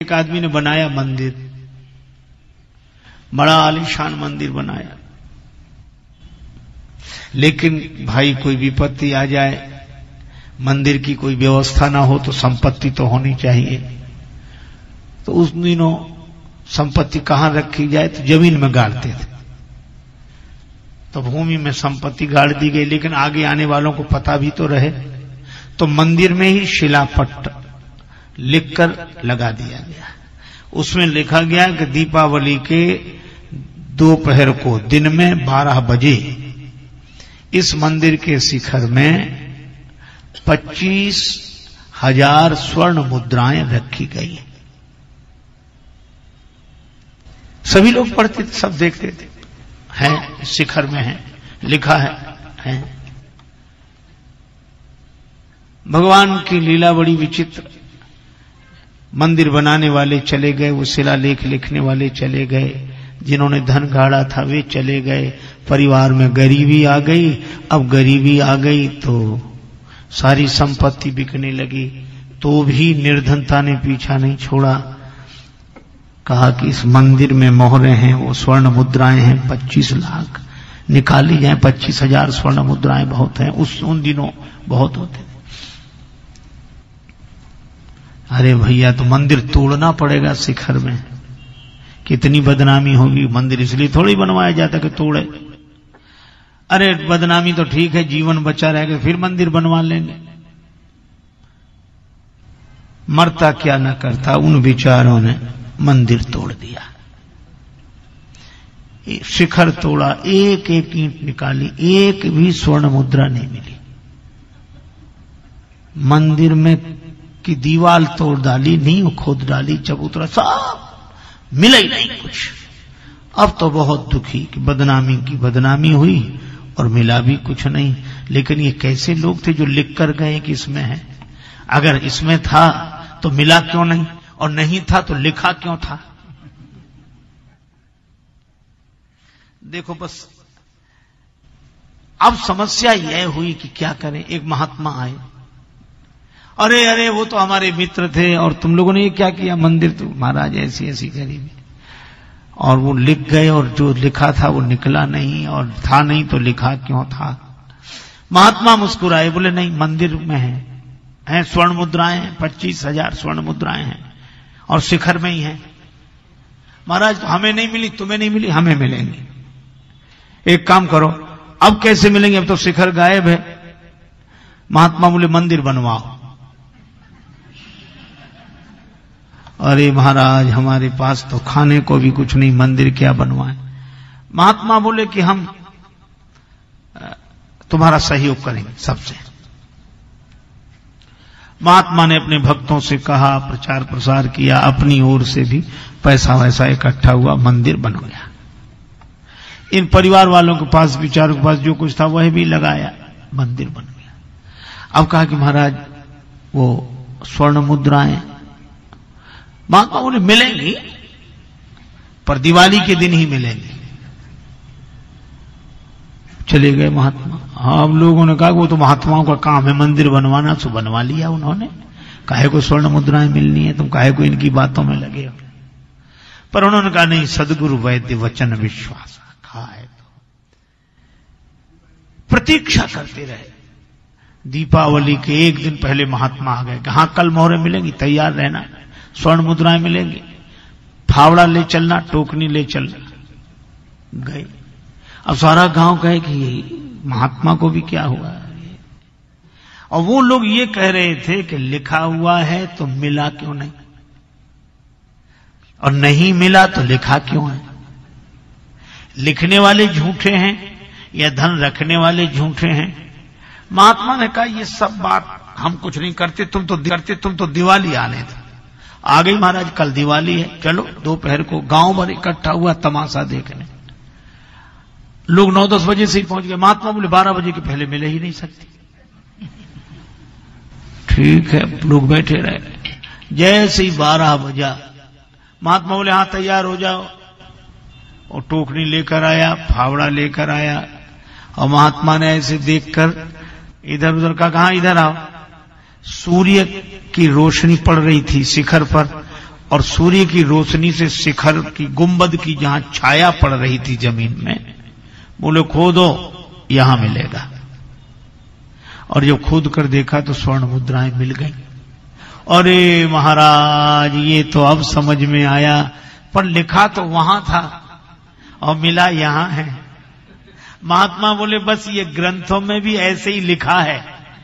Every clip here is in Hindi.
एक आदमी ने बनाया मंदिर, बड़ा आलीशान मंदिर बनाया, लेकिन भाई कोई विपत्ति आ जाए, मंदिर की कोई व्यवस्था ना हो तो संपत्ति तो होनी चाहिए। तो उस दिनों संपत्ति कहां रखी जाए, तो जमीन में गाड़ते थे। तो भूमि में संपत्ति गाड़ दी गई, लेकिन आगे आने वालों को पता भी तो रहे, तो मंदिर में ही शिलापट्ट लिखकर लगा दिया गया। उसमें लिखा गया कि दीपावली के दोपहर को दिन में 12 बजे इस मंदिर के शिखर में 25,000 स्वर्ण मुद्राएं रखी गई। सभी लोग पढ़ते थे, सब देखते थे, हैं शिखर में है, लिखा है। भगवान की लीला बड़ी विचित्र। मंदिर बनाने वाले चले गए, वो शिलालेख लिखने वाले चले गए, जिन्होंने धन गाड़ा था वे चले गए, परिवार में गरीबी आ गई। अब गरीबी आ गई तो सारी संपत्ति बिकने लगी, तो भी निर्धनता ने पीछा नहीं छोड़ा। कहा कि इस मंदिर में मोहरे हैं, वो स्वर्ण मुद्राएं हैं 25 लाख, निकाली जाए। 25,000 स्वर्ण मुद्राएं बहुत हैं, उन दिनों बहुत होते थे। अरे भैया, तो मंदिर तोड़ना पड़ेगा शिखर में, कितनी बदनामी होगी। मंदिर इसलिए थोड़ी बनवाया जाता कि तोड़े। अरे बदनामी तो ठीक है, जीवन बचा रहेगा, फिर मंदिर बनवा लेंगे। मरता क्या न करता, उन विचारों ने मंदिर तोड़ दिया, शिखर तोड़ा, एक एक ईंट निकाली, एक भी स्वर्ण मुद्रा नहीं मिली। मंदिर में की दीवार तोड़ डाली, नींव खोद डाली, चबूतरा सब, मिला ही नहीं कुछ। अब तो बहुत दुखी कि बदनामी की बदनामी हुई और मिला भी कुछ नहीं। लेकिन ये कैसे लोग थे जो लिख कर गए कि इसमें है? अगर इसमें था तो मिला क्यों नहीं, और नहीं था तो लिखा क्यों था? देखो बस अब समस्या यह हुई कि क्या करें। एक महात्मा आए, अरे अरे वो तो हमारे मित्र थे, और तुम लोगों ने ये क्या किया, मंदिर तो महाराज ऐसी ऐसी गरीबी। और वो लिख गए, और जो लिखा था वो निकला नहीं, और था नहीं तो लिखा क्यों था? महात्मा मुस्कुराए, बोले नहीं, मंदिर में है स्वर्ण मुद्राएं, 25,000 स्वर्ण मुद्राएं हैं, और शिखर में ही है। महाराज तो हमें नहीं मिली, तुम्हें नहीं मिली, हमें मिलेंगी। एक काम करो, अब कैसे मिलेंगे, अब तो शिखर गायब है। महात्मा बोले मंदिर बनवाओ। अरे महाराज, हमारे पास तो खाने को भी कुछ नहीं, मंदिर क्या बनवाएं? महात्मा बोले कि हम तुम्हारा सहयोग करेंगे सबसे। महात्मा ने अपने भक्तों से कहा, प्रचार प्रसार किया, अपनी ओर से भी पैसा वैसा इकट्ठा हुआ, मंदिर बन गया। इन परिवार वालों के पास, विचारों के पास जो कुछ था वह भी लगाया, मंदिर बन गया। अब कहा कि महाराज वो स्वर्ण मुद्राएं, महात्मा बोले मिलेंगी, पर दिवाली के दिन ही मिलेंगी। चले गए महात्मा। हम लोगों ने कहा वो तो महात्माओं का काम है मंदिर बनवाना, तो बनवा लिया उन्होंने। काहे को स्वर्ण मुद्राएं मिलनी है, तुम काहे को इनकी बातों में लगे हो? पर उन्होंने कहा नहीं, सदगुरु वैद्य वचन विश्वास कहा है तो प्रतीक्षा करते रहे। दीपावली के एक दिन पहले महात्मा आ गए, कहा कल मोहरे मिलेंगी, तैयार रहना, स्वर्ण मुद्राएं मिलेंगी, फावड़ा ले चलना, टोकनी ले चलना। गए। अब सारा गांव कहे कि महात्मा को भी क्या हुआ है। और वो लोग ये कह रहे थे कि लिखा हुआ है तो मिला क्यों नहीं, और नहीं मिला तो लिखा क्यों है? लिखने वाले झूठे हैं या धन रखने वाले झूठे हैं? महात्मा ने कहा ये सब बात हम कुछ नहीं करते, तुम तो दिवाली आने दो। आ गई महाराज, कल दिवाली है, चलो दोपहर को गांव भर इकट्ठा हुआ तमाशा देखने। लोग 9-10 बजे से ही पहुंच गए। महात्मा बोले 12 बजे के पहले मिले ही नहीं सकती। ठीक है, लोग बैठे रहे। जैसे ही 12 बजा, महात्मा बोले हाँ तैयार हो जाओ, और टोकनी लेकर आया, फावड़ा लेकर आया। और महात्मा ने ऐसे देखकर इधर उधर कहा इधर आओ। सूर्य की रोशनी पड़ रही थी शिखर पर, और सूर्य की रोशनी से शिखर की गुंबद की जहां छाया पड़ रही थी जमीन में, बोले खोदो यहां मिलेगा। और जब खोद कर देखा तो स्वर्ण मुद्राएं मिल गई। अरे महाराज ये तो अब समझ में आया, पर लिखा तो वहां था और मिला यहां है। महात्मा बोले बस ये ग्रंथों में भी ऐसे ही लिखा है,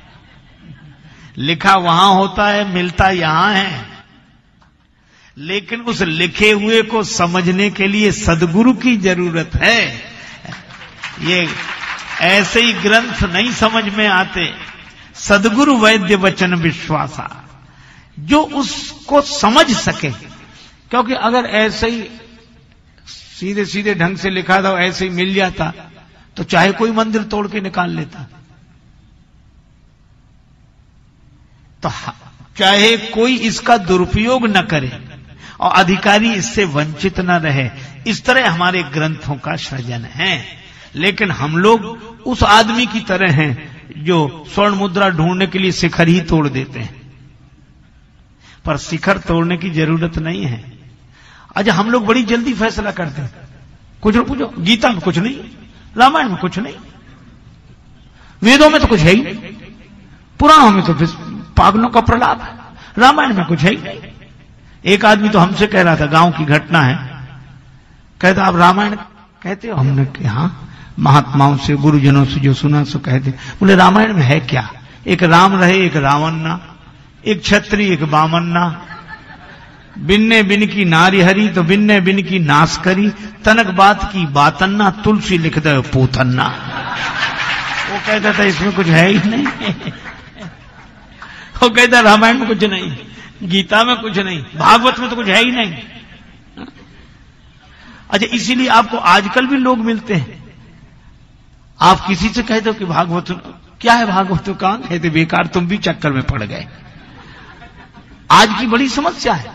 लिखा वहां होता है मिलता यहां है, लेकिन उस लिखे हुए को समझने के लिए सद्गुरु की जरूरत है। ये ऐसे ही ग्रंथ नहीं समझ में आते। सद्गुरु वैद्य वचन विश्वासा, जो उसको समझ सके, क्योंकि अगर ऐसे ही सीधे सीधे ढंग से लिखा था ऐसे ही मिल जाता तो चाहे कोई मंदिर तोड़ के निकाल लेता, तो चाहे कोई इसका दुरुपयोग न करे और अधिकारी इससे वंचित न रहे, इस तरह हमारे ग्रंथों का सृजन है। लेकिन हम लोग उस आदमी की तरह हैं जो स्वर्ण मुद्रा ढूंढने के लिए शिखर ही तोड़ देते हैं, पर शिखर तोड़ने की जरूरत नहीं है। अच्छा हम लोग बड़ी जल्दी फैसला करते हैं, कुछ न पूछो, गीता में कुछ नहीं, रामायण में कुछ नहीं, वेदों में तो कुछ है ही नहीं, पुराणों में तो पागलों का प्रलाप है, रामायण में कुछ है ही नहीं। एक आदमी तो हमसे कह रहा था, गांव की घटना है, कहता आप रामायण कहते हो? हमने कहा हाँ, महात्माओं से गुरुजनों से जो सुना सो कहते। बोले रामायण में है क्या? एक राम रहे एक रावण ना, एक क्षत्रिय एक बामन ना, बिन्ने बिन की नारी हरी तो बिन्ने बिन की नाश करी, तनक बात की बातन्ना तुलसी लिख दे पूतन्ना। वो कहता था इसमें कुछ है ही नहीं। वो कहता रामायण में कुछ नहीं, गीता में कुछ नहीं, भागवत में तो कुछ है ही नहीं। अच्छा इसीलिए आपको आजकल भी लोग मिलते हैं, आप किसी से कहते हो कि भागवत क्या है, भागवत तो कहां कहते, बेकार तुम भी चक्कर में पड़ गए। आज की बड़ी समस्या है,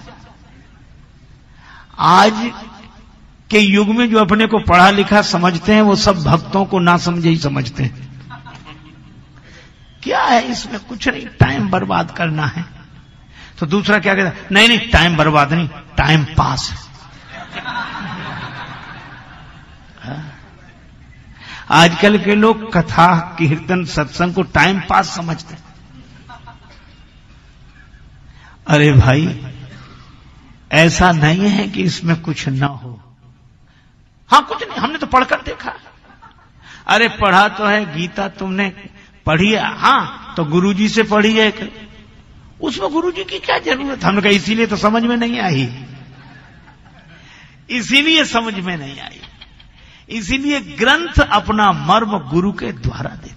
आज के युग में जो अपने को पढ़ा लिखा समझते हैं वो सब भक्तों को ना समझे ही समझते हैं। क्या है इसमें, कुछ नहीं, टाइम बर्बाद करना है। तो दूसरा क्या कहता, नहीं नहीं टाइम बर्बाद नहीं, टाइम पास है। आजकल के लोग कथा कीर्तन सत्संग को टाइम पास समझते हैं। अरे भाई ऐसा नहीं है कि इसमें कुछ ना हो। हाँ कुछ नहीं, हमने तो पढ़कर देखा। अरे पढ़ा तो है, गीता तुमने पढ़ी है, हाँ तो गुरुजी से पढ़ी है, उसमें गुरुजी की क्या जरूरत? हमने कहा इसीलिए तो समझ में नहीं आई, इसीलिए समझ में नहीं आई। इसीलिए ग्रंथ अपना मर्म गुरु के द्वारा देते।